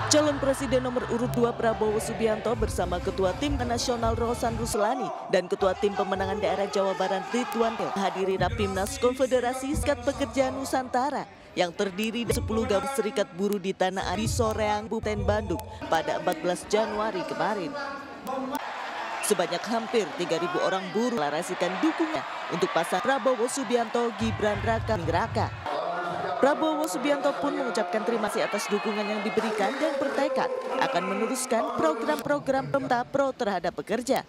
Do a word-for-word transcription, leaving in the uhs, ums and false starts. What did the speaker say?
Calon Presiden nomor urut dua Prabowo Subianto bersama Ketua Tim Nasional Rohsan Ruslani dan Ketua Tim Pemenangan Daerah Jawa Barat Ridwan Kamil menghadiri Rapimnas Konfederasi Serikat Pekerja Nusantara yang terdiri dari sepuluh gabungan serikat buruh di Tanah Air di Soreang, Kabupaten Bandung pada empat belas Januari kemarin. Sebanyak hampir tiga ribu orang buruh mendeklarasikan dukungan untuk pasangan Prabowo Subianto Gibran Raka Buming Raka. Prabowo Subianto pun mengucapkan terima kasih atas dukungan yang diberikan dan bertekad akan meneruskan program-program pemerintah pro terhadap pekerja.